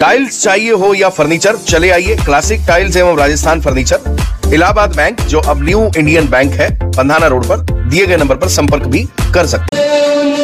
Tiles चाहिए हो या फर्नीचर, चले आइए क्लासिक टाइल्स एवं राजस्थान फर्नीचर, इलाहाबाद बैंक जो अब न्यू इंडियन बैंक है, पंधाना रोड पर दिए गए नंबर पर संपर्क भी कर सकते हैं।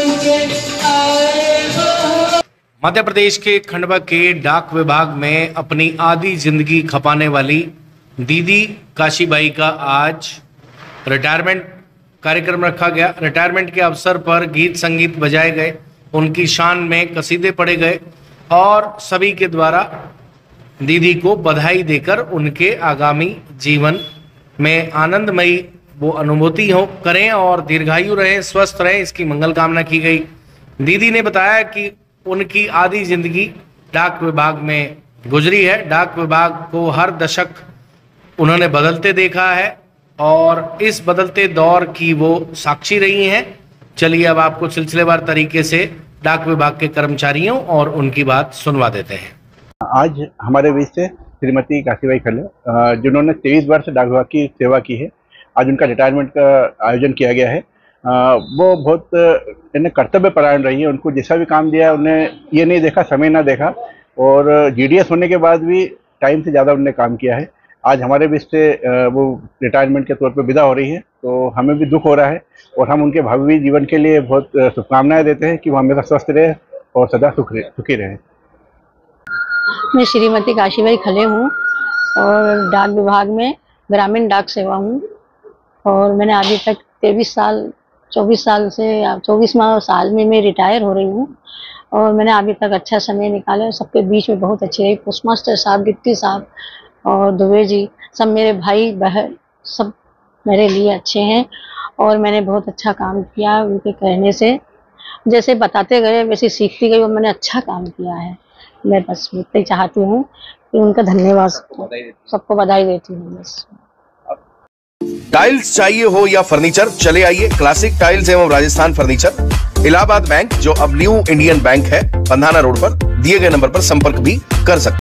मध्य प्रदेश के खंडवा के डाक विभाग में अपनी आधी जिंदगी खपाने वाली दीदी काशीबाई का आज रिटायरमेंट कार्यक्रम रखा गया। रिटायरमेंट के अवसर पर गीत संगीत बजाए गए, उनकी शान में कसीदे पढ़े गए और सभी के द्वारा दीदी को बधाई देकर उनके आगामी जीवन में आनंदमयी वो अनुभूति हो करें और दीर्घायु रहें, स्वस्थ रहें, इसकी मंगल कामना की गई। दीदी ने बताया कि उनकी आधी जिंदगी डाक विभाग में गुजरी है। डाक विभाग को हर दशक उन्होंने बदलते देखा है और इस बदलते दौर की वो साक्षी रही हैं। चलिए अब आपको सिलसिलेवार तरीके से डाक विभाग के कर्मचारियों और उनकी बात सुनवा देते हैं। आज हमारे बीच से श्रीमती काशीबाई खले, जिन्होंने 23 वर्ष डाक विभाग की सेवा की है, आज उनका रिटायरमेंट का आयोजन किया गया है। वो बहुत इन्हें कर्तव्य परायण रही है। उनको जैसा भी काम दिया उन्हें ये नहीं देखा, समय ना देखा, और जीडीएस होने के बाद भी टाइम से ज़्यादा उन्होंने काम किया है। आज हमारे बीच से वो रिटायरमेंट के तौर पे विदा हो रही है, तो हमें भी दुख हो रहा है और हम उनके भावी जीवन के लिए बहुत शुभकामनाएं देते हैं कि वो हमेशा स्वस्थ रहे और सदा सुखी रहे। मैं श्रीमती काशीबाई खले हूँ और डाक विभाग में ग्रामीण डाक सेवा हूँ और मैंने अभी तक 24 साल में मैं रिटायर हो रही हूँ और मैंने अभी तक अच्छा समय निकाला है। सबके बीच में बहुत अच्छी रही। पोस्ट मास्टर साहब, गिट्टी साहब और दुबे जी, सब मेरे भाई बहन, सब मेरे लिए अच्छे हैं और मैंने बहुत अच्छा काम किया। उनके कहने से जैसे बताते गए वैसे सीखती गई और मैंने अच्छा काम किया है। मैं बस इतना ही चाहती हूँ कि उनका धन्यवाद, सबको बधाई देती हूँ। बस टाइल्स चाहिए हो या फर्नीचर, चले आइए क्लासिक टाइल्स एवं राजस्थान फर्नीचर, इलाहाबाद बैंक जो अब न्यू इंडियन बैंक है, पंधाना रोड पर दिए गए नंबर पर संपर्क भी कर सकते हैं।